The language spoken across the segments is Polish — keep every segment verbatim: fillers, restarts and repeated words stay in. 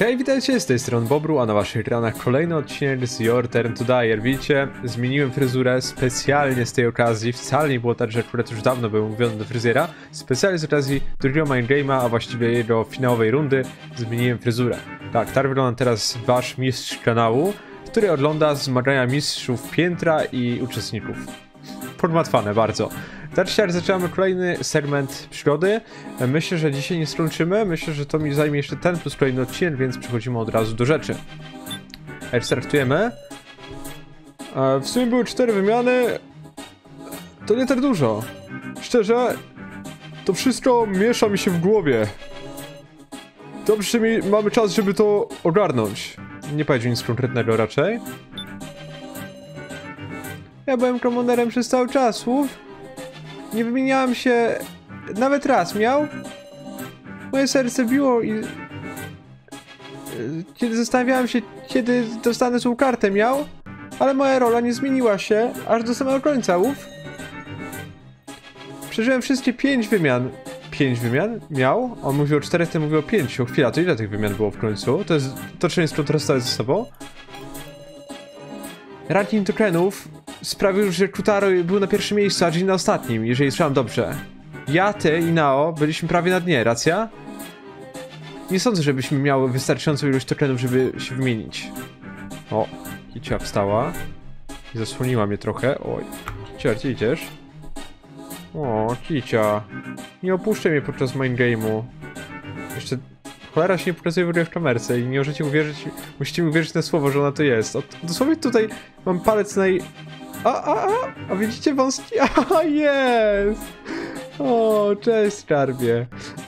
Hej, witajcie, z tej strony Bobru, a na waszych ekranach kolejny odcinek z Your Turn to Die. Jak widzicie, zmieniłem fryzurę specjalnie z tej okazji, wcale nie było tak, że akurat już dawno był umówiony do fryzjera. Specjalnie z okazji drugiego Mindgame'a, a właściwie jego finałowej rundy, zmieniłem fryzurę. Tak, tak wygląda teraz wasz mistrz kanału, który ogląda zmagania mistrzów piętra i uczestników. Podmatwane bardzo. Teraz zaczynamy kolejny segment przygody. Myślę, że dzisiaj nie skończymy. Myślę, że to mi zajmie jeszcze ten plus kolejny odcinek, więc przechodzimy od razu do rzeczy. Startujemy. W sumie były cztery wymiany. To nie tak dużo. Szczerze, to wszystko miesza mi się w głowie. Dobrze, że mi mamy czas, żeby to ogarnąć. Nie powiedział nic konkretnego raczej. Ja byłem komonerem przez cały czas, słów. Nie wymieniałem się nawet raz, miał? Moje serce biło i... Kiedy zastanawiałem się, kiedy dostanę złą kartę, miał? Ale moja rola nie zmieniła się aż do samego końca, ów. Przeżyłem wszystkie pięć wymian. Pięć wymian? Miał? On mówił o czterech, ten mówił o pięciu. Chwila, to ile tych wymian było w końcu? To jest... To czy jest kontrastowe ze sobą? Ranking tokenów sprawił, że Kutaro był na pierwszym miejscu, a Jin na ostatnim, jeżeli słyszałem dobrze. Ja, ty i Nao byliśmy prawie na dnie, racja? Nie sądzę, żebyśmy miały wystarczającą ilość tokenów, żeby się wymienić. O, Kicia wstała i zasłoniła mnie trochę. Oj, Kicia, gdzie idziesz? O, Kicia. Nie opuszczaj mnie podczas mindgame'u. Jeszcze... Cholera się nie pokazuje w ogóle w kamerce i nie możecie uwierzyć, musicie mi uwierzyć na słowo, że ona to jest. O, dosłownie tutaj mam palec na jej... A, a, a, a widzicie wąski? A, jest! O, cześć skarbie.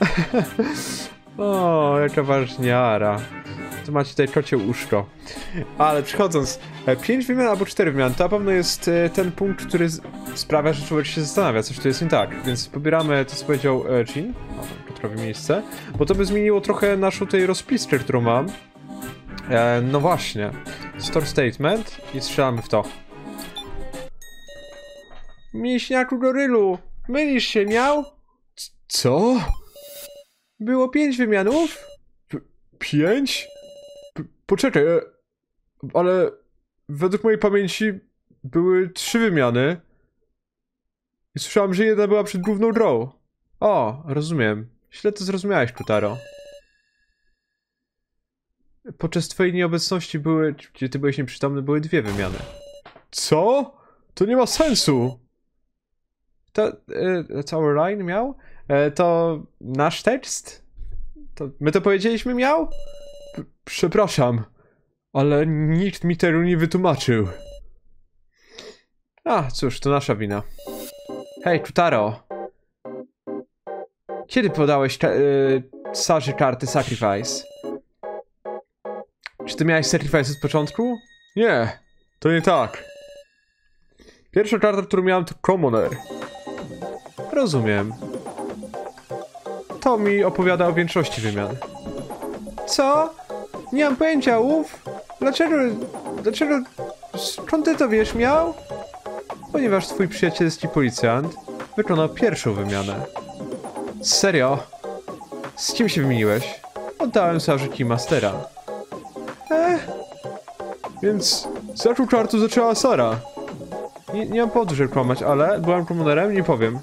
O, jaka ważniara. Tu macie tutaj kocie uszko. Ale przechodząc, pięć wymian albo cztery wymian, to na pewno jest ten punkt, który sprawia, że człowiek się zastanawia, coś tu jest nie tak. Więc pobieramy to, co powiedział Jin. Robi miejsce, bo to by zmieniło trochę naszą tej rozpiskę, którą mam. E, no właśnie. Store statement i strzelamy w to. Mięśniaku gorylu, mylisz się, miał? C co? Było pięć wymianów? P pięć? P poczekaj, ale według mojej pamięci były trzy wymiany. I słyszałem, że jedna była przed główną grą. O, rozumiem. Źle to zrozumiałeś, Kutaro. Podczas twojej nieobecności były, gdzie ty byłeś nieprzytomny, były dwie wymiany. Co? To nie ma sensu! To... E, Tower Line miał? E, to nasz tekst? To my to powiedzieliśmy miał? P przepraszam, ale nikt mi tego nie wytłumaczył. A, cóż, to nasza wina. Hej, Kutaro. Kiedy podałeś yy, Sarze karty Sacrifice? Czy ty miałeś Sacrifice od początku? Nie, to nie tak. Pierwsza karta, którą miałem, to Commoner. Rozumiem. To mi opowiada o większości wymian. Co? Nie mam pojęcia, ów? Dlaczego... Dlaczego... Skąd ty to wiesz, miał? Ponieważ twój przyjacielski policjant wykonał pierwszą wymianę. Serio? Z kim się wymieniłeś? Oddałem Sarze Keymastera. Ech. Więc z jaką kartą zaczęła Sara? Nie, nie mam powodu, żeby kłamać, ale byłam kommonerem, nie powiem.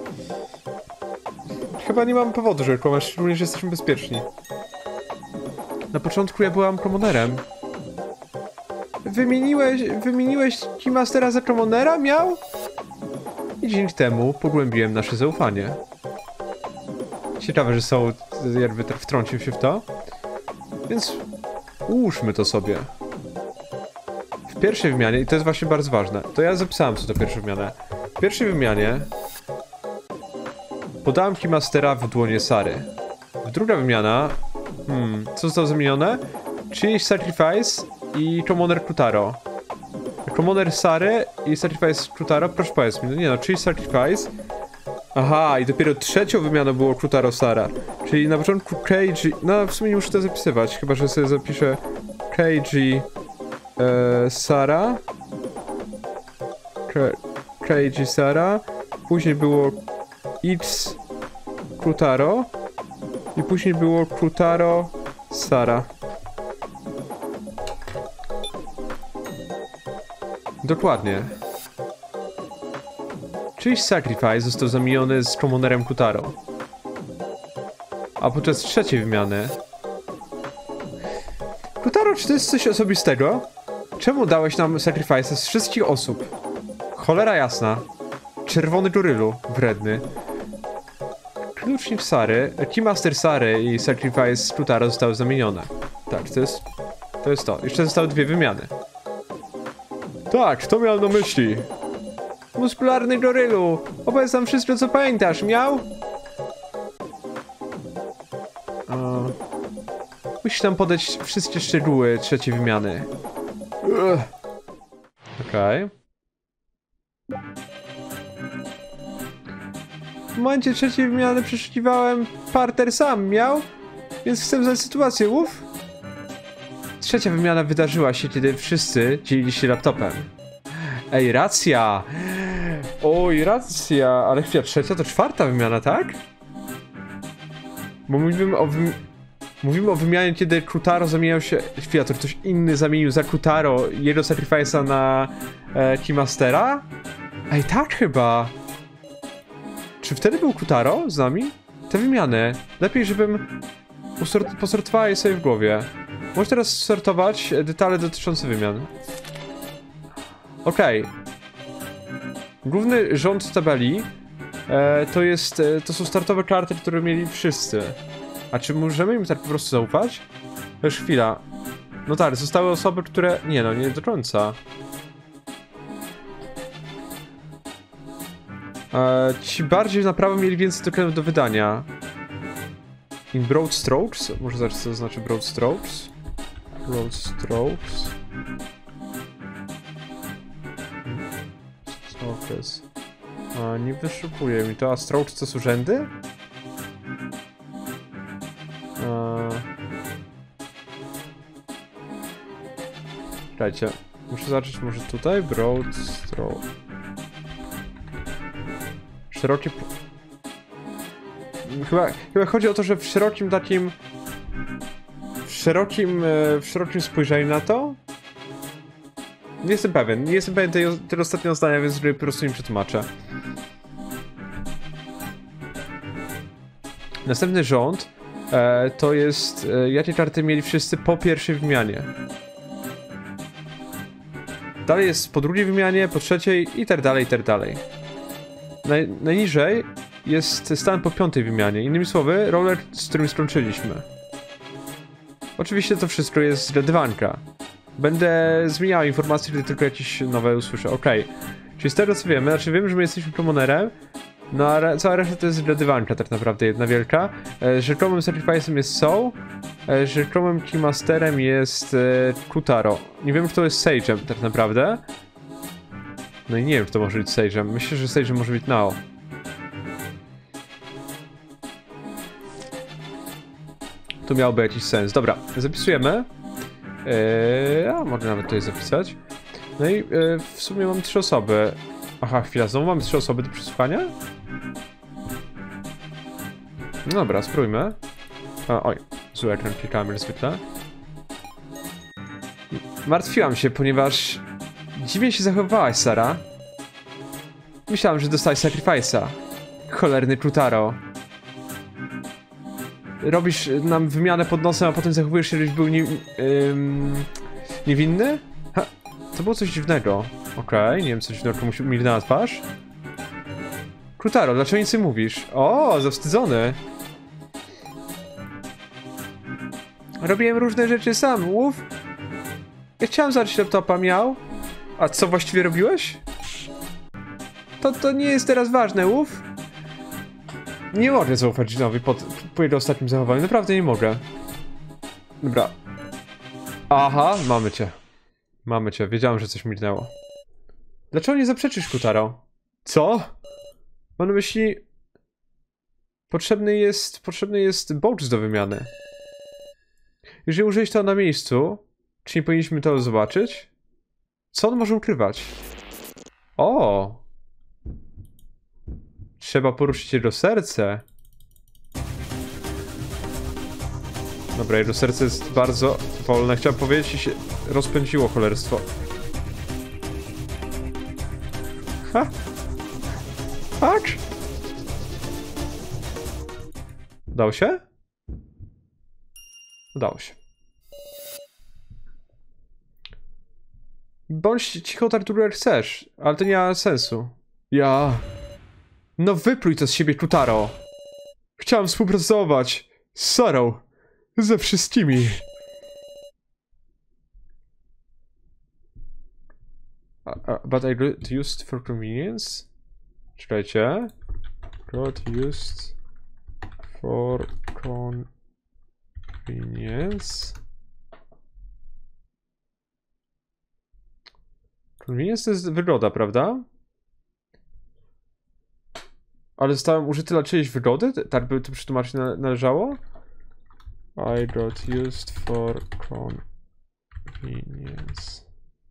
Chyba nie mam powodu, żeby kłamać, szczególnie, że jesteśmy bezpieczni. Na początku ja byłam kommonerem. Wymieniłeś, wymieniłeś Keymastera za kommonera, miał? I dzięki temu pogłębiłem nasze zaufanie. Ciekawe, że są, jakby wtrącił się w to. Więc ułóżmy to sobie. W pierwszej wymianie, i to jest właśnie bardzo ważne, to ja zapisałem co to pierwszą wymianę. W pierwszej wymianie podałem Keymastera w dłonie Sary. W druga wymiana, hmm, co zostało zamienione? Czyjś Sacrifice i Commoner Kutaro. Commoner Sary i Sacrifice Kutaro, proszę powiedz mi, no nie no, czyjś Sacrifice. Aha, i dopiero trzecią wymianą było Kutaro Sara. Czyli na początku Keiji... No, w sumie nie muszę to zapisywać, chyba że sobie zapiszę Keiji e, Sara. Ke, Keiji Sara. Później było X Kutaro. I później było Kutaro Sara. Dokładnie. Czyjś Sacrifice został zamieniony z Commonerem Kutaro. A podczas trzeciej wymiany... Kutaro, czy to jest coś osobistego? Czemu dałeś nam Sacrifice z wszystkich osób? Cholera jasna. Czerwony gorylu, wredny. Klucznik Sary, Keymaster Sary i Sacrifice Kutaro zostały zamienione. Tak, to jest... To jest to. Jeszcze zostały dwie wymiany. Tak, to miał na myśli. Muskularny gorylu, opowiedz nam wszystko, co pamiętasz, miał? Uh, musisz nam podać wszystkie szczegóły trzeciej wymiany. Okej. Okay. W momencie trzeciej wymiany przeszukiwałem parter sam, miał? Więc chcę znać sytuację, ów? Trzecia wymiana wydarzyła się, kiedy wszyscy dzielili się laptopem. Ej, racja! Oj, racja! Ale chwila, trzecia to czwarta wymiana, tak? Bo mówimy o wymi... Mówimy o wymianie, kiedy Kutaro zamieniał się... Chwila, to ktoś inny zamienił za Kutaro jego Sacrifice'a na e, Keymastera? Ej, tak chyba! Czy wtedy był Kutaro z nami? Te wymiany. Lepiej, żebym usort... posortowała je sobie w głowie. Możesz teraz sortować detale dotyczące wymian. Okej. Okay. Główny rząd tabeli e, to jest, e, to są startowe karty, które mieli wszyscy. A czy możemy im tak po prostu zaufać? To już chwila. No tak, zostały osoby, które... Nie no, nie do końca. E, ci bardziej na prawo mieli więcej tokenów do wydania. In Broad Strokes? Może zobaczyć, co to znaczy Broad Strokes? Broad Strokes... Strokes... A, nie wyszukuje mi to, a Strokes to są rzędy? Czekajcie, muszę zobaczyć może tutaj, Broad Stroke... Szerokie... Chyba, chyba chodzi o to, że w szerokim takim... W szerokim... w szerokim spojrzeniu na to? Nie jestem pewien, nie jestem pewien tej, tego ostatniego zdania, więc po prostu im przetłumaczę. Następny rząd e, to jest... E, jakie karty mieli wszyscy po pierwszej wymianie. Dalej jest po drugiej wymianie, po trzeciej i tak dalej, i tak dalej. Naj, najniżej jest stan po piątej wymianie. Innymi słowy, roller, z którym skończyliśmy. Oczywiście to wszystko jest zgadywanka. Będę zmieniał informacje, gdy tylko jakieś nowe usłyszę. Okej. Okay. Czyli z tego co wiemy, znaczy wiemy, że my jesteśmy Commonerem, no a cała reszta to jest zgadywanka tak naprawdę, jedna wielka. E, rzekomym Sacrifice'em jest Soul, e, rzekomym Keymasterem jest e, Kutaro. Nie wiem, kto jest Sage'em tak naprawdę. No i nie wiem, kto może być Sage'em. Myślę, że Sage'em może być Nao. Tu miałby jakiś sens. Dobra, zapisujemy. Eee, a mogę nawet tutaj zapisać. No i e, w sumie mam trzy osoby. Aha, chwila, znowu mamy trzy osoby do przesłuchania? No dobra, spróbujmy. O, oj, zły ekran, klikałem jak zwykle. Martwiłam się, ponieważ dziwnie się zachowywałaś, Sara. Myślałam, że dostałeś Sacrifice'a. Cholerny Kutaro. Robisz nam wymianę pod nosem, a potem zachowujesz się, żebyś był nie, ym, niewinny? Ha, to było coś dziwnego. Okej, okay, nie wiem, co dziwnego mi na twarz. Kutaro, dlaczego nic nie mówisz? O, zawstydzony. Robiłem różne rzeczy sam, łów. Ja chciałem zacząć laptopa, miał. A co właściwie robiłeś? To, to nie jest teraz ważne, łów. Nie mogę zaufać Ginowi po, po jego ostatnim zachowaniu, naprawdę nie mogę. Dobra. Aha, mamy cię. Mamy cię, wiedziałem, że coś mignęło. Dlaczego nie zaprzeczysz, Kutaro? Co? Mam na myśli... Potrzebny jest... Potrzebny jest box do wymiany. Jeżeli użyjesz to na miejscu, czy nie powinniśmy to zobaczyć? Co on może ukrywać? O! Trzeba poruszyć jego serce. Dobra, jego serce jest bardzo wolne. Chciałem powiedzieć i się rozpędziło cholerstwo. Ha? Patrz! Udało się? Udało się. Bądź cicho, Tarturu, jak chcesz, ale to nie ma sensu. Ja... No wypluj to z siebie, Kutaro! Chciałem współpracować z Sarą, ze wszystkimi. Uh, uh, but I got used for convenience? Czekajcie. Got used for convenience. Convenience to jest wygoda, prawda? Ale zostałem użyty dla czyjejś wygody? Tak by to przetłumaczyć należało? I got used for convenience.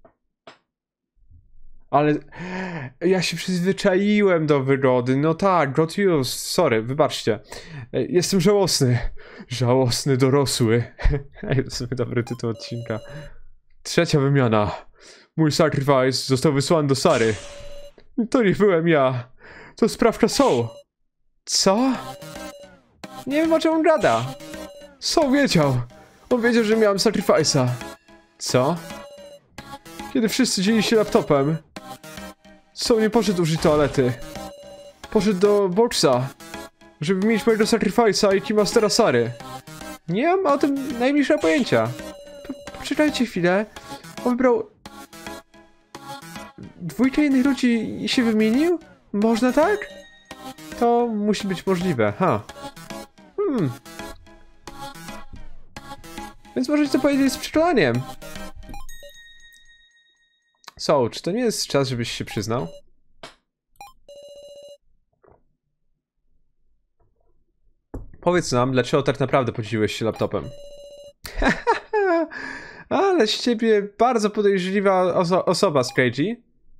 Ale ja się przyzwyczaiłem do wygody. No tak, got used. Sorry, wybaczcie. Jestem żałosny. Żałosny dorosły. To jest dobry tytuł odcinka. Trzecia wymiana. Mój sacrifice został wysłany do Sary. To nie byłem ja. To sprawka Soul. Co? Nie wiem, o czym on gada. Soul wiedział. On wiedział, że miałem sacrifice'a. Co? Kiedy wszyscy dzieli się laptopem, Soul nie poszedł użyć toalety. Poszedł do boxa, żeby mieć mojego sacrifice'a i Keymastera Sary. Nie mam o tym najmniejszego pojęcia. Po poczekajcie chwilę. On wybrał... Dwójkę innych ludzi i się wymienił? Można tak? To musi być możliwe, ha. Hmm. Więc możecie to powiedzieć z przekonaniem. So, czy to nie jest czas, żebyś się przyznał? Powiedz nam, dlaczego tak naprawdę podzieliłeś się laptopem. Ale z ciebie bardzo podejrzliwa oso osoba, Skagey.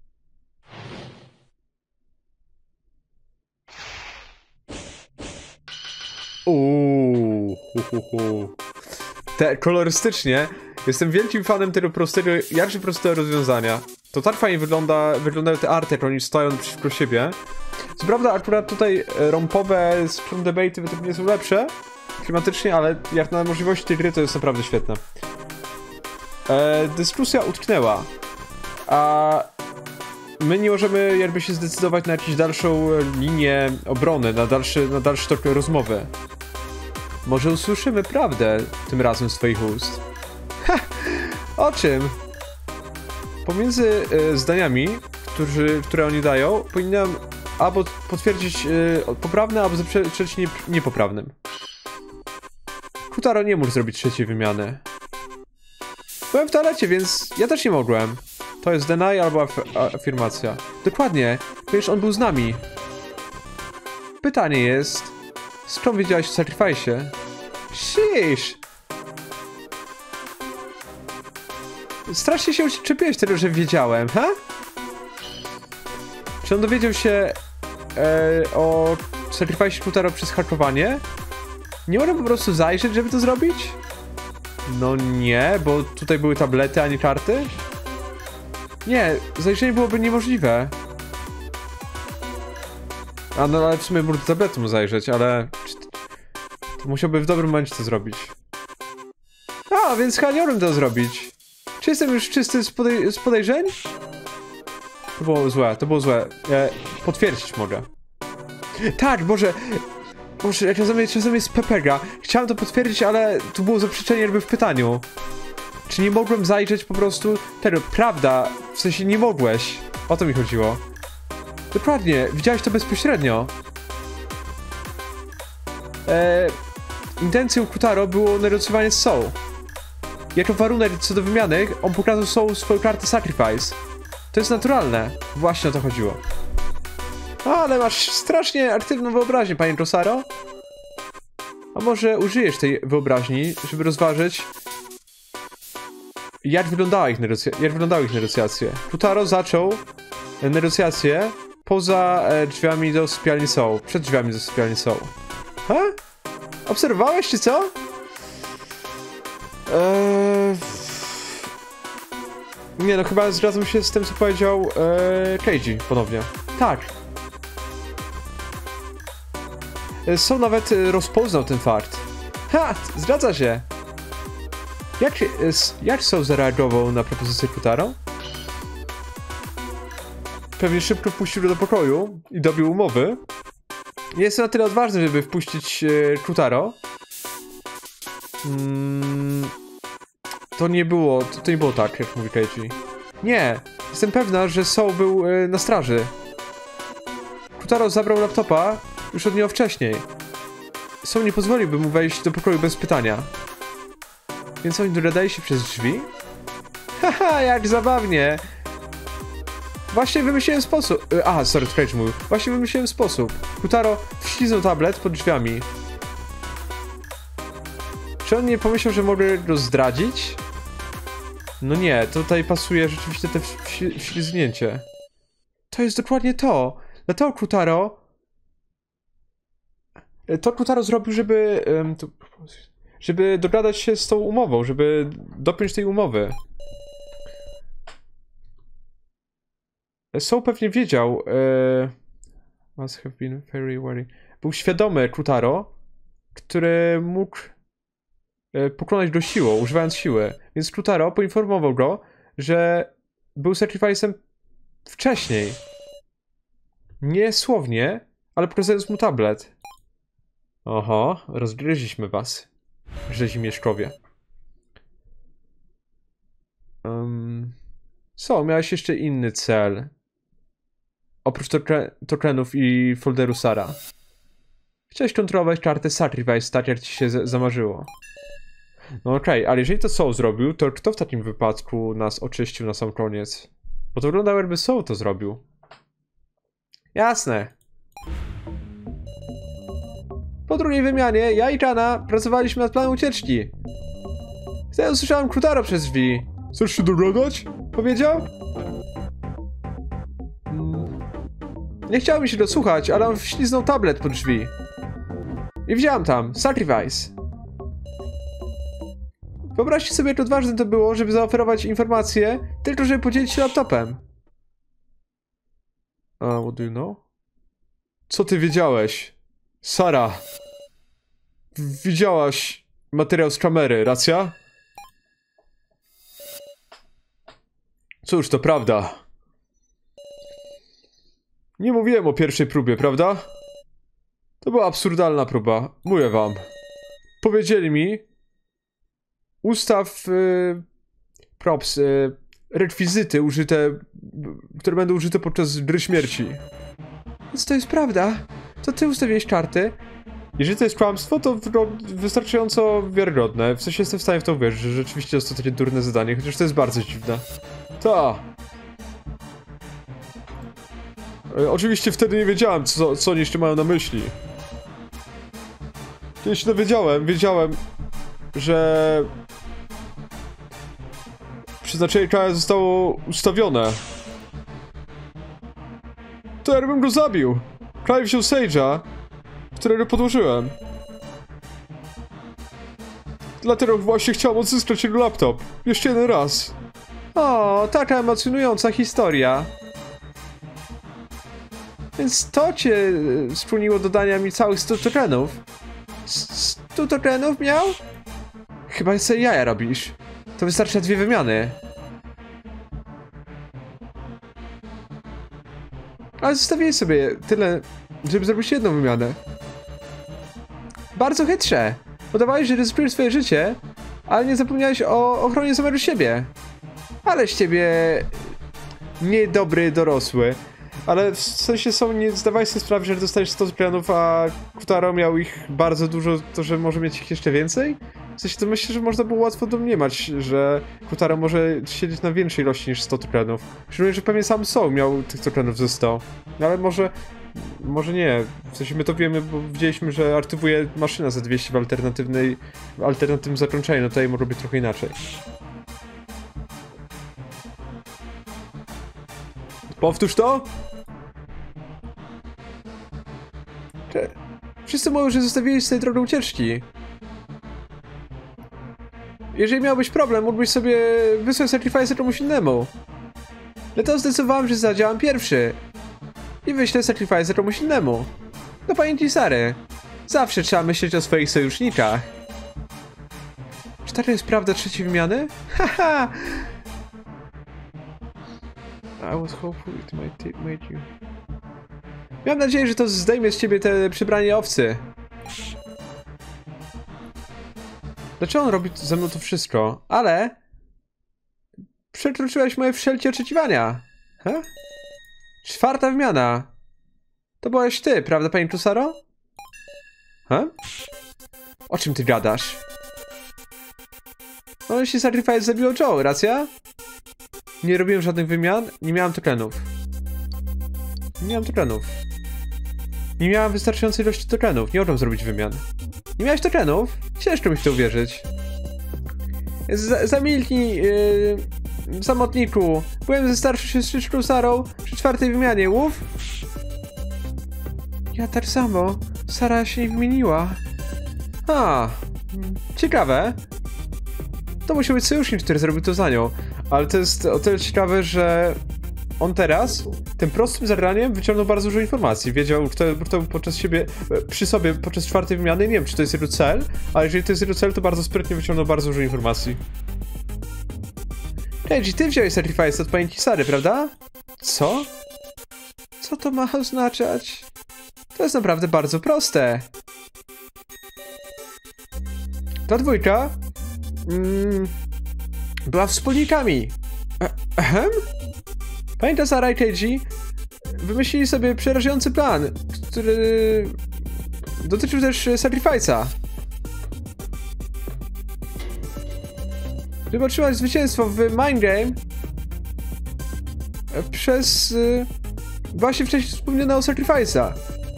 Uuu, hu, hu, hu. Te, kolorystycznie jestem wielkim fanem tego prostego, jakże prostego rozwiązania. To tak fajnie wygląda, wyglądają te arty, jak oni stoją przeciwko siebie. Co prawda akurat tutaj rompowe Scrum Debate według mnie są lepsze klimatycznie, ale jak na możliwości tej gry to jest naprawdę świetne. E, dyskusja utknęła, a my nie możemy jakby się zdecydować na jakąś dalszą linię obrony, na dalszy, na dalszy tok rozmowy. Może usłyszymy prawdę tym razem z twoich ust. Ha! O czym? Pomiędzy y, zdaniami, którzy, które oni dają, powinienem albo potwierdzić y, poprawne, albo zaprzeczyć nie, niepoprawnym. Kutaro nie mógł zrobić trzeciej wymiany. Byłem w toalecie, więc ja też nie mogłem. To jest deny albo af afirmacja. Dokładnie, ponieważ on był z nami. Pytanie jest, skąd wiedziałeś o sacrifice'ie? Shish! Strasznie się czepiłeś tego, że wiedziałem, ha? Czy on dowiedział się e, o sacrifice'ie Kutaro przez hakowanie? Nie można po prostu zajrzeć, żeby to zrobić? No nie, bo tutaj były tablety, a nie karty? Nie, zajrzenie byłoby niemożliwe. A no ale w sumie mógł do tabletu mu zajrzeć, ale... To musiałby w dobrym momencie to zrobić. A, więc Haniorem to zrobić. Czy jestem już czysty z, podej z podejrzeń? To było złe, to było złe. E, potwierdzić mogę. Tak, Boże... Boże, jak czasami, czasami jest Pepega. Chciałem to potwierdzić, ale tu było zaprzeczenie jakby w pytaniu. Czy nie mogłem zajrzeć po prostu tego? Prawda, w sensie nie mogłeś. O to mi chodziło. Dokładnie, widziałeś to bezpośrednio. Eee, intencją Kutaro było negocjowanie z Soul. Jako warunek co do wymiany, on pokazał Soul swoją kartę Sacrifice. To jest naturalne. Właśnie o to chodziło. Ale masz strasznie aktywną wyobraźnię, panie Rosaro. A może użyjesz tej wyobraźni, żeby rozważyć, jak wyglądały ich, jak wyglądały ich negocjacje. Kutaro zaczął negocjacje poza e, drzwiami do sypialni Soul. Przed drzwiami do sypialni Soul. Ha? Obserwowałeś, czy co? Eee... Nie no, chyba zgadzam się z tym, co powiedział e, Keiji ponownie. Tak. E, Soul nawet e, rozpoznał ten fakt. Ha! Zgadza się! Jak, e, jak Soul zareagował na propozycję Kutaro? Pewnie szybko wpuścił go do pokoju i dobił umowy. Nie jestem na tyle odważny, żeby wpuścić e, Kutaro. Mm, to nie było, to, to nie było tak, jak mówi Keiji. Nie, jestem pewna, że Soul był e, na straży. Kutaro zabrał laptopa już od niego wcześniej. Soul nie pozwoliłby mu wejść do pokoju bez pytania. Więc oni dogadają się przez drzwi? Haha, jak zabawnie! Właśnie wymyśliłem sposób... Aha, sorry, Keiji mówił. Właśnie wymyśliłem sposób. Kutaro wśliznął tablet pod drzwiami. Czy on nie pomyślał, że mogę go zdradzić? No nie, tutaj pasuje rzeczywiście te wśli wślizgnięcie. To jest dokładnie to. Dlatego Kutaro... To Kutaro zrobił, żeby... Um, to, żeby dogadać się z tą umową, żeby dopiąć tej umowy. Soul pewnie wiedział... Uh, must have been very worried. Był świadomy Kutaro, który mógł pokonać go siłą, używając siły. Więc Kutaro poinformował go, że był sacrifice'em wcześniej. Nie słownie, ale pokazując mu tablet. Oho, rozgryźliśmy was. Rzezimieszkowie. Um, so, miałeś jeszcze inny cel. Oprócz token tokenów i folderu Sara. Chciałeś kontrolować kartę Sacrifice tak, jak ci się zamarzyło. No okej, okay, ale jeżeli to Soul zrobił, to kto w takim wypadku nas oczyścił na sam koniec? Bo to wyglądało, jakby Soul to zrobił. Jasne. Po drugiej wymianie, ja i Kana pracowaliśmy nad planem ucieczki. Wtedy usłyszałem Kutaro przez drzwi. Chcesz się dogadać? Powiedział? Hmm. Nie chciało mi się go słuchać, ale on wśliznął tablet pod drzwi. I widziałam tam, Sacrifice. Wyobraźcie sobie, jak odważne to było, żeby zaoferować informacje, tylko żeby podzielić się laptopem. Uh, what do you know? Co ty wiedziałeś? Sara. Widziałaś materiał z kamery, racja? Cóż, to prawda. Nie mówiłem o pierwszej próbie, prawda? To była absurdalna próba, mówię wam. Powiedzieli mi... Ustaw y, props, y, rekwizyty użyte, które będą użyte podczas gry śmierci. Więc to jest prawda. To ty ustawiłeś karty. Jeżeli to jest kłamstwo, to wystarczająco wiarygodne. W sensie jestem w stanie w to uwierzyć, że rzeczywiście jest to takie durne zadanie, chociaż to jest bardzo dziwne. Ta. E, oczywiście wtedy nie wiedziałem, co, co oni jeszcze mają na myśli. Kiedy się dowiedziałem, wiedziałem, że... przeznaczenie Kaja zostało ustawione. To ja bym go zabił. Kaj wziął Sage'a, którego podłożyłem. Dlatego właśnie chciałem odzyskać jego laptop. Jeszcze jeden raz. O, taka emocjonująca historia. Więc to cię skłoniło do dania mi całych stu tokenów. stu tokenów miał? Chyba sobie jaja robisz. To wystarczy na dwie wymiany. Ale zostawiłeś sobie tyle, żeby zrobić jedną wymianę. Bardzo chytrze. Udawałeś, że ryzykujesz swoje życie, ale nie zapomniałeś o ochronie samego siebie. Ale z ciebie... niedobry dorosły. Ale w sensie są, nie zdawałeś sobie sprawy, że dostajesz sto tokenów, a Kutaro miał ich bardzo dużo, to że może mieć ich jeszcze więcej? W sensie to myślę, że można było łatwo domniemać, że Kutaro może siedzieć na większej ilości niż sto tokenów. Szczególnie, że pewnie sam Soul miał tych tokenów ze sto. Ale może... może nie. W sensie my to wiemy, bo widzieliśmy, że aktywuje maszyna za dwieście w alternatywnej... w alternatywnym zakończeniu. No tutaj może być trochę inaczej. Powtórz to? Wszyscy mówią, że zostawiłeś sobie drogę ucieczki. jeżeli miałbyś problem, mógłbyś sobie wysłać Sacrifice'a komuś innemu. Dlatego zdecydowałem, że zadziałam pierwszy. I wyślę Sacrifice'a komuś innemu. Do pamięci Sary. Zawsze trzeba myśleć o swoich sojusznikach. Czy to jest prawda trzeciej wymiany? Haha! I was hopeful it might take made you. Miałem nadzieję, że to zdejmie z ciebie te przybranie owcy. Dlaczego on robi ze mną to wszystko? Ale... przekroczyłeś moje wszelkie oczekiwania. Huh? Czwarta wymiana. To byłeś ty, prawda, pani Tusaro? Huh? O czym ty gadasz? No, jeśli Sacrifice zabiło Joe, racja? Nie robiłem żadnych wymian, nie miałem tokenów. Nie miałem tokenów. Nie miałem wystarczającej ilości tokenów, nie mogłem zrobić wymian. Nie miałeś tokenów? Ciężko mi w to uwierzyć. Z zamilknij, yy, samotniku. Byłem ze starszą siostryczką Sarą przy czwartej wymianie, łów? Ja tak samo. Sara się nie wymieniła. A, ciekawe. To musiał być sojusznik, który zrobił to za nią. Ale to jest o tyle ciekawe, że on teraz tym prostym zagraniem wyciągnął bardzo dużo informacji. Wiedział, kto, kto był podczas siebie, przy sobie podczas czwartej wymiany. Nie wiem, czy to jest jego cel, ale jeżeli to jest jego cel, to bardzo sprytnie wyciągnął bardzo dużo informacji. Reggie, ty wziąłeś Sacrifice od pamięci Sary, prawda? Co? Co to ma oznaczać? To jest naprawdę bardzo proste. Ta dwójka mm, była wspólnikami. E Ehem? Pamięta Sara i Keiji wymyślili sobie przerażający plan, który dotyczył też Sacrifice'a. Żeby otrzymać zwycięstwo w Mind Game przez y, właśnie wcześniej wspomnianego Sacrifice'a.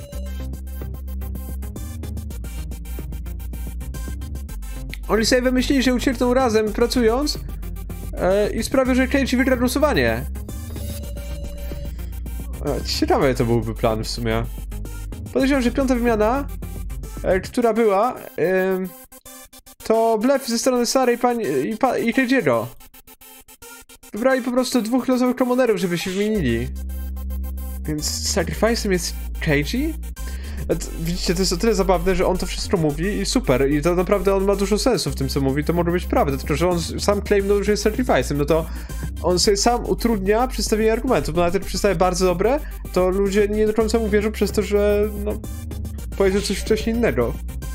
Oni sobie wymyślili, że uciekną razem pracując e, i sprawią, że Keiji wygra głosowanie. E, ciekawe to byłby plan w sumie. Podejrzewam, że piąta wymiana, e, która była, e, to blef ze strony Sary i, pani, i, pa, i Keiji'ego. Wybrali po prostu dwóch losowych komonerów, żeby się wymienili. Więc Sacrifice'em jest Keiji? Widzicie, to jest o tyle zabawne, że on to wszystko mówi i super, i to naprawdę on ma dużo sensu w tym, co mówi, to może być prawda, tylko że on sam claimnął, że jest Sacrifice'em, no to on sobie sam utrudnia przedstawienie argumentów, bo nawet jak przedstawia bardzo dobre, to ludzie nie do końca mu wierzą przez to, że no, powiedział coś wcześniej innego.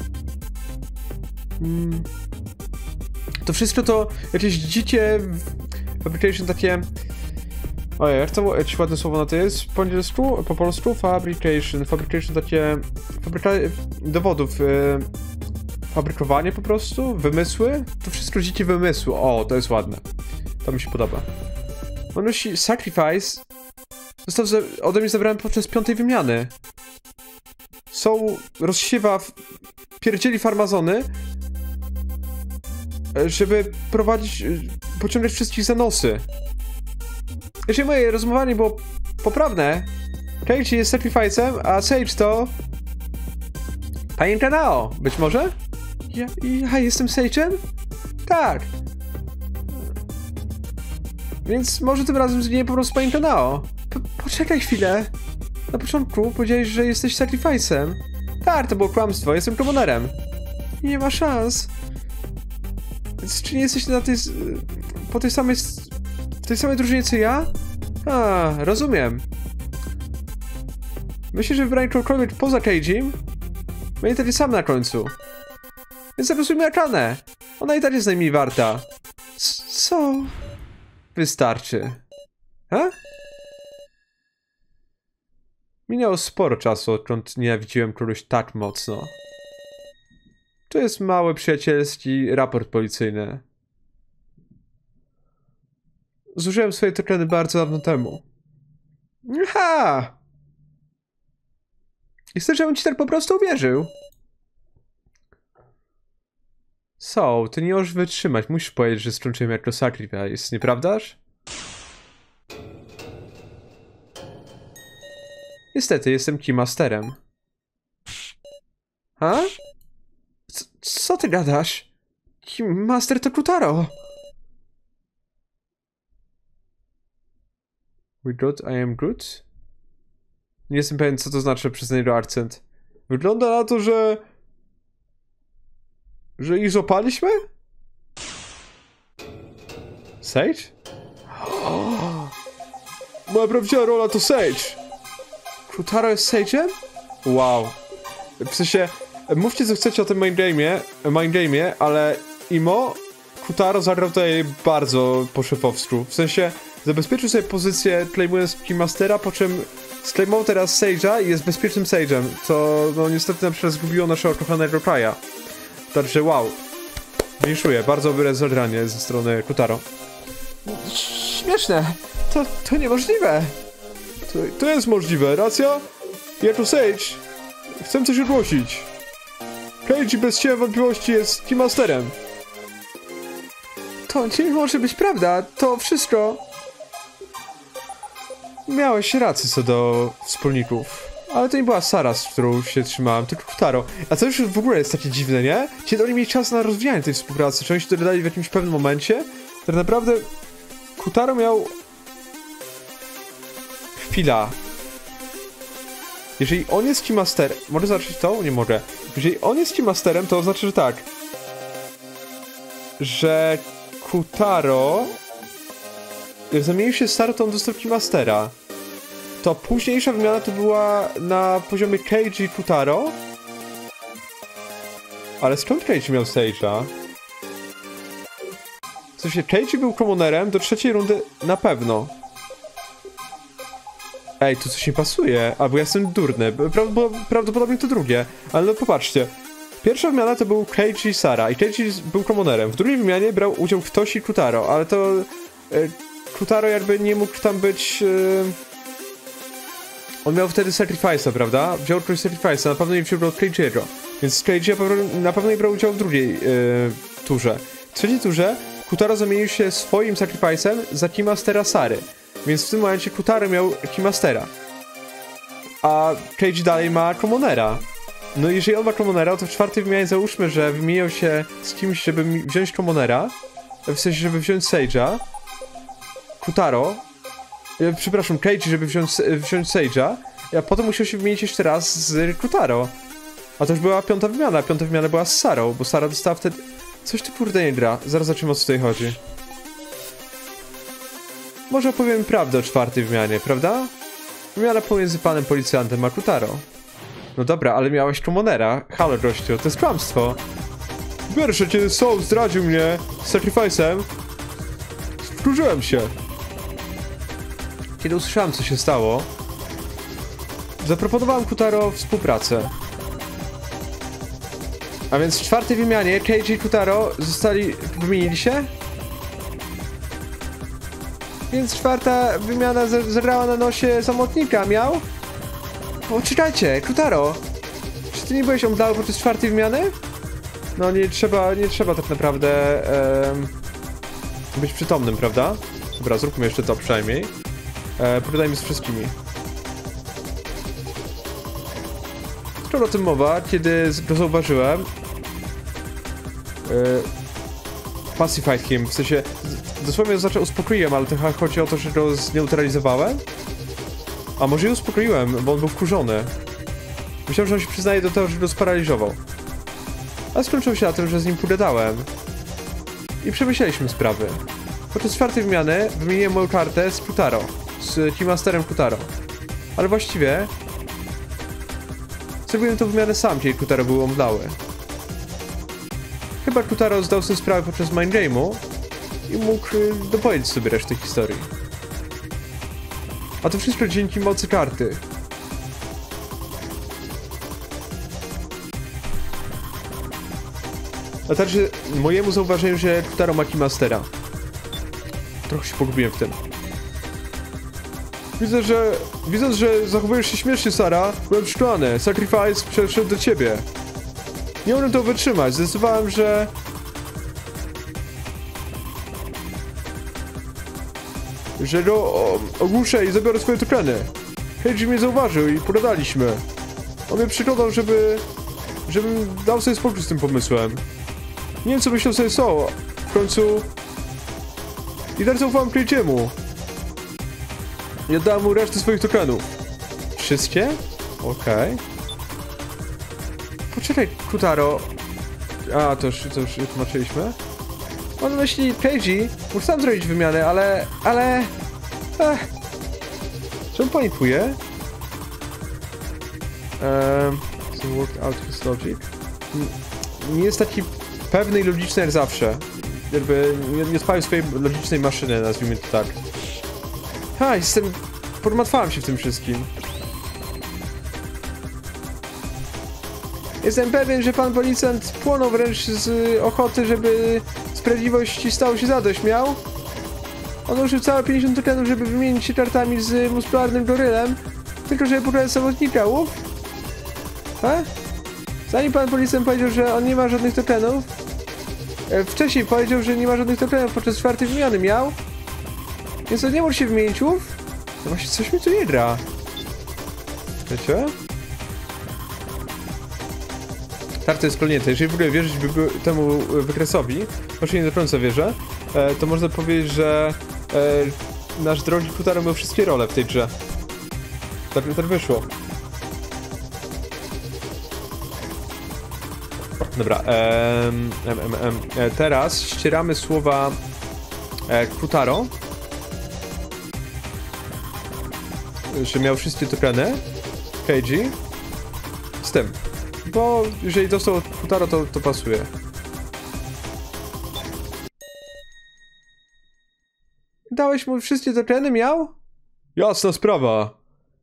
Hmm. To wszystko to jakieś dzicie fabrication takie... Ojej, jak to jakieś ładne słowo na to jest? Po angielsku? Po polsku? Fabrication. Fabrication takie... Fabryka... dowodów. Yy, fabrykowanie po prostu? Wymysły? To wszystko dzieci wymysłu. O, to jest ładne. To mi się podoba. On myśli, Sacrifice został za... ode mnie zabrany podczas piątej wymiany. Są... rozsiewa... pierdzieli farmazony, żeby prowadzić... pociągać wszystkich za nosy. Jeżeli moje rozumowanie było poprawne, Keiji jest Sacrifice'em, a Sage to... Panienka Nao, być może? Ja, ja jestem Sage'em? Tak. Więc może tym razem zginie po prostu Panienka Nao. Po, poczekaj chwilę. Na początku powiedziałeś, że jesteś Sacrifice'em. Tak, to było kłamstwo, jestem komonerem. Nie ma szans. Więc czy nie jesteś na tej... po tej samej... w tej samej drużynie co ja? A, rozumiem. Myślę, że wybranie kogokolwiek poza Keiji'm będzie taki sam na końcu. Więc zagłosujmy na Kanę. Ona i tak jest najmniej warta. C co? Wystarczy. Ha? Minęło sporo czasu, odkąd nienawidziłem kogoś tak mocno. To jest mały przyjacielski raport policyjny. Zużyłem swoje tokeny bardzo dawno temu. Ha! I chcę, żebym ci tak po prostu uwierzył. So, ty nie możesz wytrzymać. Musisz powiedzieć, że skończyłem jako Sacrifice, nieprawdaż? Niestety, jestem Keymasterem. Ha? C co ty gadasz? Master to Kotaro. We Groot, I am Groot? Nie jestem pewien, co to znaczy przez jego akcent. Wygląda na to, że... że ich złapaliśmy? Sage? Oh. Moja prawdziwa rola to Sage. Kotaro jest Sage'em? Wow. W sensie, mówcie co chcecie o tym mindgame'ie, mindgame'ie, ale Imo, Kotaro zagrał tutaj bardzo po szefowsku. W sensie, zabezpieczył sobie pozycję claimując Keymastera, po czym sclaimował teraz Sage'a i jest bezpiecznym Sage'em, co no niestety na przykład zgubiło naszego kochanego Kaja. Także wow. Winszuję, bardzo dobre zagranie ze strony Kotaro. Śmieszne. To, to niemożliwe. To, to jest możliwe, racja? Jako Sage chcę coś ogłosić. Keiji bez cienia wątpliwości jest Keymasterem. To nie może być prawda, to wszystko... Miałeś rację co do wspólników. Ale to nie była Sara, z którą się trzymałem, tylko Kotaro. A to już w ogóle jest takie dziwne, nie? Kiedy oni mieli czas na rozwijanie tej współpracy, czy oni się to dodali w jakimś pewnym momencie, tak naprawdę Kotaro miał... Chwila. Jeżeli on jest Keymasterem... Mogę zacząć to? Nie mogę. Jeżeli on jest Keymasterem, to oznacza, że tak. Że Kotaro... Jak zamienił się z Sarą, to on dostał Keymastera. To późniejsza wymiana to była na poziomie Keiji Kotaro. Ale skąd Keiji miał Sage'a? W sensie, Keiji był commonerem do trzeciej rundy na pewno. Ej, tu coś nie pasuje. Albo ja jestem durny. Prawdopodobnie to drugie. Ale no popatrzcie. Pierwsza wymiana to był Keiji i Sara. I Keiji był commonerem. W drugiej wymianie brał udział ktoś i Kotaro. Ale to... E, Kotaro jakby nie mógł tam być... E, on miał wtedy Sacrifice'a, prawda? Wziął kogoś Sacrifice'a. Na pewno nie wziął od Keiji'ego. Więc Keiji na pewno nie brał udziału w drugiej e, turze. W trzeciej turze Kotaro zamienił się swoim Sacrifice'em za Keymastera Sary. Więc w tym momencie Kotaro miał Keymastera. A Keiji dalej ma commonera. No i jeżeli on ma commonera, to w czwartej wymianie załóżmy, że wymieniał się z kimś, żeby wziąć commonera. W sensie, żeby wziąć Sage'a. Kotaro. E, przepraszam, Keiji, żeby wziąć, wziąć Sage'a. A potem musiał się wymienić jeszcze raz z Kotaro. A to już była piąta wymiana. Piąta wymiana była z Sarą, bo Sara dostała wtedy... Coś tu kurde nie gra. Zaraz zobaczymy, o co tutaj chodzi. Może opowiem prawdę o czwartej wymianie, prawda? Wymiana pomiędzy panem policjantem a Kotaro. No dobra, ale miałeś commonera. Halo, gościu, to jest kłamstwo. Pierwsze, kiedy Soul zdradził mnie z Sacrifice'em, wkurzyłem się. Kiedy usłyszałem, co się stało, zaproponowałem Kotaro współpracę. A więc w czwartej wymianie Keiji i Kotaro zostali... wymienili się? Więc czwarta wymiana zagrała na nosie samotnika, miał? O, czekajcie, Kotaro! Czy ty nie byłeś omdlały podczas czwartej wymiany? No nie trzeba, nie trzeba tak naprawdę em, być przytomnym, prawda? Dobra, zróbmy jeszcze to przynajmniej. E, pogadajmy z wszystkimi. Skoro o tym mowa, kiedy go zauważyłem, e, pacified him, w sensie dosłownie oznacza uspokoiłem, ale to chodzi o to, że go zneutralizowałem? A może je uspokoiłem, bo on był wkurzony. Myślałem, że on się przyznaje do tego, że go sparaliżował. Ale skończyło się na tym, że z nim pogadałem. I przemyśleliśmy sprawy. Podczas czwartej wymiany wymieniłem moją kartę z Kotaro. Z Keymasterem Kotaro. Ale właściwie... zrobiłem tę wymianę sam, kiedy Kotaro był omdlały. Chyba Kotaro zdał sobie sprawę podczas mindgame'u i mógł dopowiedzieć sobie resztę historii. A to wszystko dzięki mocy karty. A także mojemu zauważeniu, że Kotaro ma Keymastera. Trochę się pogubiłem w tym. Widzę, że... Widząc, że zachowujesz się śmiesznie, Sara, byłem przekonany. Sacrifice przeszedł do ciebie. Nie mogłem to wytrzymać. Zdecydowałem, że... że go o, ogłuszę i zabiorę swoje tokeny. Keiji mnie zauważył i pogadaliśmy. On mnie przekonał, żeby... żebym dał sobie spokój z tym pomysłem. Nie wiem, co myślą sobie są. W końcu... Lider zaufałem Kreijiemu. I oddałem mu resztę swoich tokenów. Wszystkie? Okej. Okay. Poczekaj, Kutaro. A, to już, to już tłumaczyliśmy. On myśli, Keiji mógł sam zrobić wymianę, ale... ale... Ech. Czemu panikuje? Ehm... So worked out his logic. Nie jest taki pewny i logiczny jak zawsze. Jakby nie, nie spalił swojej logicznej maszyny, nazwijmy to tak. Ha, jestem... Podmatwałem się w tym wszystkim. Jestem pewien, że pan policjant płonął wręcz z ochoty, żeby sprawiedliwości stało się zadość miał. On użył całe pięćdziesiąt tokenów, żeby wymienić się kartami z muskularnym gorylem, tylko żeby pokazać samotnika, ów? Ha? Zanim pan policjant powiedział, że on nie ma żadnych tokenów, e, wcześniej powiedział, że nie ma żadnych tokenów podczas czwartej wymiany miał, więc on nie mógł się wymienić, ów? No właśnie, coś mi tu nie gra. Wiecie? Karta jest klonięta. Jeżeli w ogóle wierzyć by było temu wykresowi, choć nie do końca wierzę, e, to można powiedzieć, że e, nasz drogi Kutaro miał wszystkie role w tej grze. Tak, tak wyszło. Dobra, em, em, em, em. E, teraz ścieramy słowa e, Kutaro, że miał wszystkie tokeny, Keiji, z tym. Bo jeżeli dostał od Kutaro, to, to pasuje. Dałeś mu wszystkie tokeny, miał? Jasna sprawa.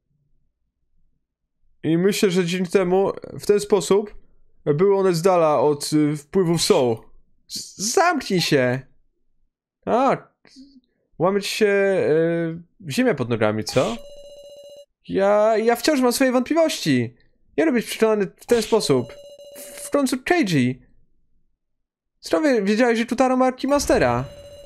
I myślę, że dzięki temu, w ten sposób, były one z dala od y, wpływów Soul. Zamknij się! A, łamać się y, ziemia pod nogami, co? Ja, ja wciąż mam swoje wątpliwości. Nie robię być przekonany w ten sposób. W końcu Keiji. Zdrowie wiedziałeś, że Kutaro ma Keymastera.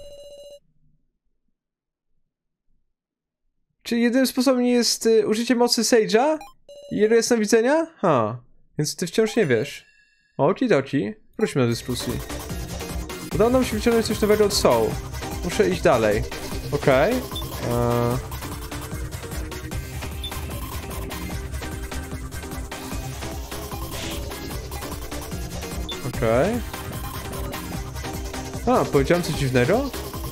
Czy jedynym sposobem nie jest y, użycie mocy Sage'a? I jego jasnowidzenia? Ha. Więc ty wciąż nie wiesz. Okidoki. Wróćmy do dyskusji. Udało nam się wyciągnąć coś nowego od Soul. Muszę iść dalej. Okej. Okay. Okej. Okay. A, powiedziałem coś dziwnego?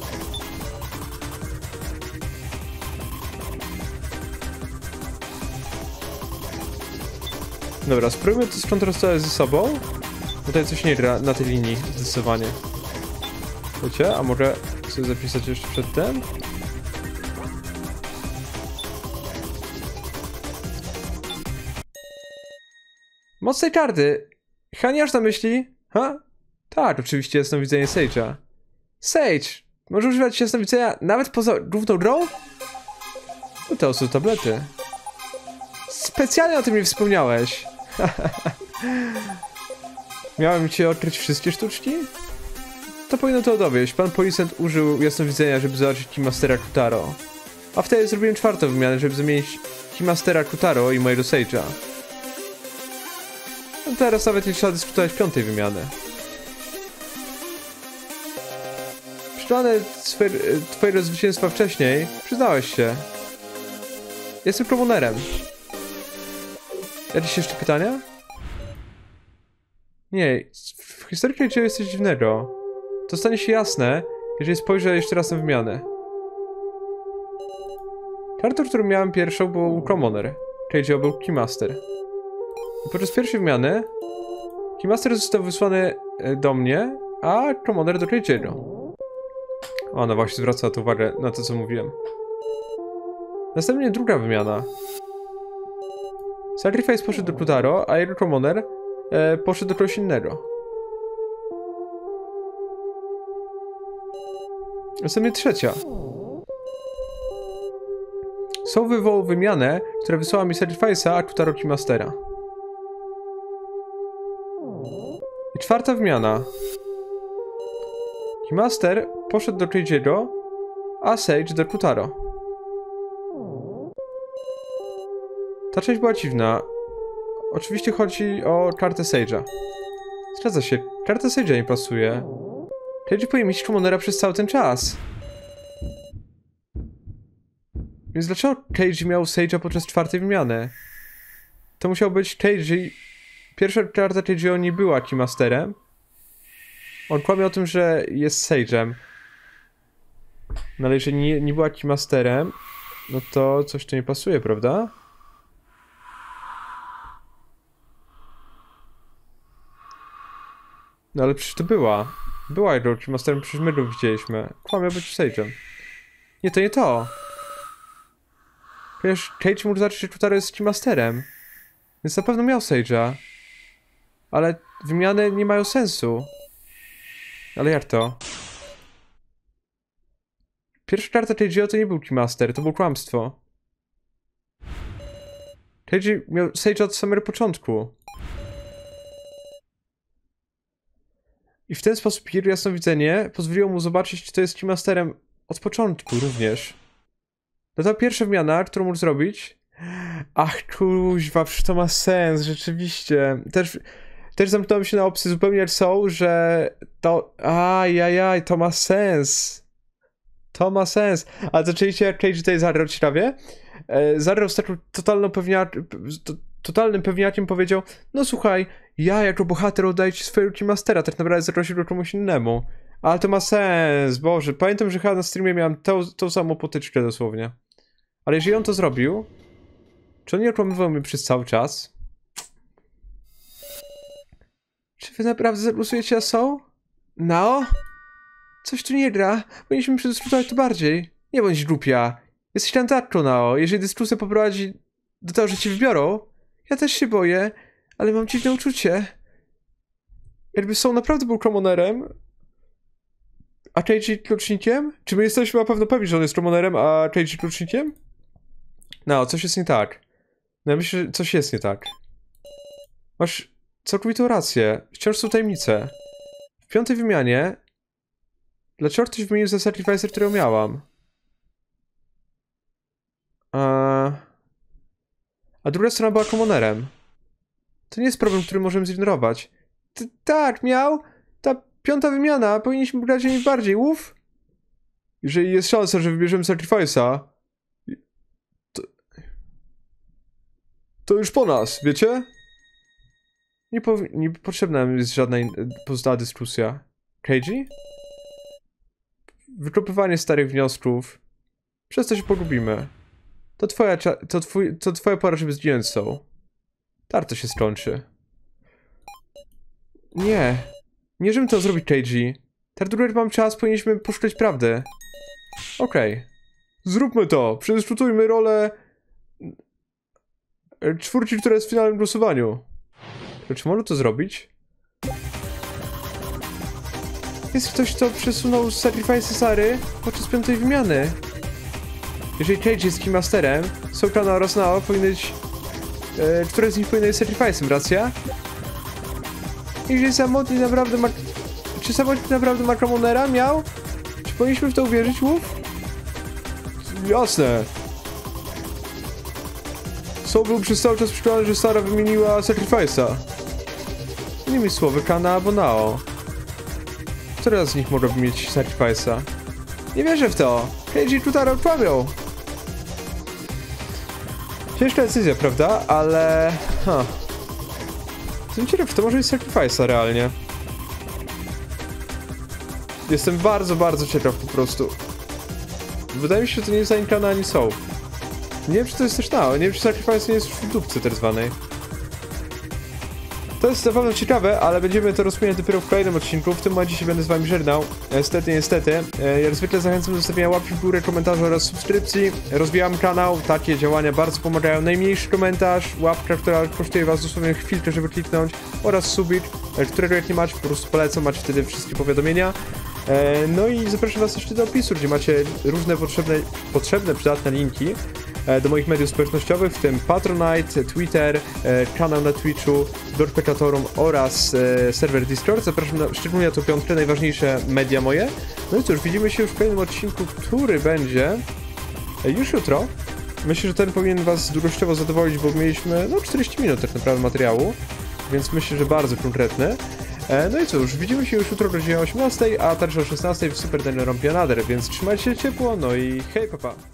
Dobra, spróbujmy to skontrolować ze sobą. Tutaj coś nie gra na tej linii, zdecydowanie. Wiecie, a mogę sobie zapisać jeszcze przed tym? Moc tej karty. Haniasz na myśli? Ha? Tak, oczywiście jasnowidzenie Sage'a. Sage! Może używać jasnowidzenia nawet poza główną grą? No to są tablety. Specjalnie o tym nie wspomniałeś. Miałem cię odkryć wszystkie sztuczki? To powinno to dowieść. Pan policjant użył jasnowidzenia, żeby zobaczyć Keymastera Kutaro. A wtedy zrobiłem czwartą wymianę, żeby zamienić Keymastera Kutaro i mojego Sage'a. No teraz nawet nie trzeba dyskutować piątej wymiany. Przekonany twojego zwycięstwa wcześniej, przyznałeś się. Jestem komunerem. Jakieś jeszcze pytania? Nie, w historii Kreijiego jest coś dziwnego. To stanie się jasne, jeżeli spojrzę jeszcze raz na wymianę. Kartą, którą miałem pierwszą, był Commoner. Keiji był Keymaster. Podczas pierwszej wymiany Keymaster został wysłany do mnie, a Commoner do Kreijiego. O, no właśnie, zwraca to uwagę na to, co mówiłem. Następnie druga wymiana. Sacrifice poszedł do Kutaro, a jego Commoner e, poszedł do kogoś innego. Następnie trzecia. Soul wywołał wymianę, która wysłała mi Sacrifice'a, a Kutaro Keymastera. I czwarta wymiana. Keymaster poszedł do Kreijiego, a Sage do Kutaro. Ta część była dziwna. Oczywiście chodzi o kartę Sage'a. Zgadza się, karta Sage'a nie pasuje. Keiji powinien mieć Summonera przez cały ten czas. Więc dlaczego Keiji miał Sage'a podczas czwartej wymiany? To musiał być Keiji... Pierwsza karta Keiji'o nie była Keymasterem. On kłamie o tym, że jest Sage'em. No ale jeżeli nie, nie była Keymasterem, no to coś tu nie pasuje, prawda? No ale przecież to była. Była jego Keymasterem, przecież my go widzieliśmy. Kłamie być Sage'em. Nie, to nie to. Przecież Keiji mógł zacząć, że Kotaro jest Keymasterem. Więc na pewno miał Sage'a. Ale wymiany nie mają sensu. Ale jak to? Pierwsza karta Keiji'o to nie był Keymaster, to było kłamstwo. Keiji miał Sage'a od samego początku. I w ten sposób jego jasnowidzenie pozwoliło mu zobaczyć, czy to jest Keymasterem od początku również. To ta pierwsza wymiana, którą mógł zrobić... Ach, kuźwa, przecież to ma sens, rzeczywiście. Też, też zamknąłem się na opcję zupełnie jak są, że to... Ajajaj, to ma sens. To ma sens. Ale zaczęliście jak Keiji tutaj zarał ciekawie? E, zarał z taką totalną pewniakiem, to, totalnym pewniakiem powiedział: no słuchaj, ja jako bohater oddaję ci swojego Keymastera, tak naprawdę zaprosił go komuś innemu. Ale to ma sens, Boże. Pamiętam, że chyba na streamie miałem tą, tą samą potyczkę dosłownie. Ale jeżeli on to zrobił, czy on nie okłamywał mnie przez cały czas? Czy wy naprawdę zagłosujecie na Soul? No? Coś tu nie gra. Powinniśmy przedyskutować to bardziej. Nie bądź głupia. Jesteś kandydatką, Nao. Jeżeli dyskusja poprowadzi do tego, że ci wybiorą, ja też się boję, ale mam dziwne uczucie. Jakby Soul naprawdę był Commonerem, a Keiji klucznikiem? Czy my jesteśmy na pewno pewni, że on jest Commonerem, a Keiji klucznikiem? No, coś jest nie tak. No ja myślę, że coś jest nie tak. Masz całkowitą rację. Wciąż są tajemnice. W piątej wymianie... Dlaczego ktoś wymienił za Sacrificer, którego miałam? A... A druga strona była Commonerem. To nie jest problem, który możemy zignorować. T tak, miał. Ta piąta wymiana. Powinniśmy grać jej bardziej. Uf. Jeżeli jest szansa, że wybierzemy Sacrifice'a, to... to już po nas, wiecie? Nie, po... nie potrzebna jest żadna in... pozostała dyskusja. Keiji? Wykopywanie starych wniosków. Przez to się pogubimy. To twoja, to twój, to twoja pora, żeby zdjąć są. Tarto się skończy. Nie. Nie, żebym to zrobić, Keiji. Tarturer, mam czas, powinniśmy poszukać prawdy. Okej. Okay. Zróbmy to. Przedyskutujmy rolę... czwórki, która jest w finalnym głosowaniu. Czy może to zrobić? Jest ktoś, kto przesunął Sacrifice Sary podczas piątej wymiany. Jeżeli Keiji jest Keymasterem, Soulclana oraz Nao powinny być... E, które z nich powinny być Sacrifice'em, racja? Jeżeli samotny naprawdę ma... Czy samotny naprawdę ma Commonera? Miał? Czy powinniśmy w to uwierzyć, Wolf? Jasne. Soul był przez cały czas przekonany, że Sara wymieniła Sacrifice'a. Innymi słowy, Kana albo Nao. Która z nich mogłaby mieć Sacrifice'a? Nie wierzę w to! Keiji i Kotaro kłamią! Ciężka decyzja, prawda? Ale... Huh. Jestem ciekaw, to może być Sacrifice'a realnie. Jestem bardzo, bardzo ciekaw po prostu. Wydaje mi się, że to nie jest ani Kana, ani Soul. Nie wiem, czy to jest też Nao. Nie wiem, czy Sacrifice nie jest już w dupce tak zwanej. To jest na pewno ciekawe, ale będziemy to rozpoczynać dopiero w kolejnym odcinku. W tym momencie się będę z wami żegnał. Niestety, niestety. Jak zwykle zachęcam do zostawienia łapki w górę, komentarzy oraz subskrypcji. Rozwijamy kanał. Takie działania bardzo pomagają. Najmniejszy komentarz, łapka, która kosztuje was dosłownie chwilkę, żeby kliknąć, oraz subik, którego jak nie macie, po prostu polecam, macie wtedy wszystkie powiadomienia. No i zapraszam was jeszcze do opisu, gdzie macie różne potrzebne, potrzebne przydatne linki do moich mediów społecznościowych, w tym Patronite, Twitter, kanał na Twitchu, Dorpekatorum oraz serwer Discord. Zapraszam na, szczególnie na tą piątkę, najważniejsze media moje. No i cóż, widzimy się już w kolejnym odcinku, który będzie już jutro. Myślę, że ten powinien was długościowo zadowolić, bo mieliśmy no czterdzieści minut tak naprawdę materiału, więc myślę, że bardzo konkretny. E, no i cóż, widzimy się już jutro o godzinie osiemnastej, a także o szesnastej w Super Daniel Rompianader, więc trzymajcie się ciepło, no i hej, papa!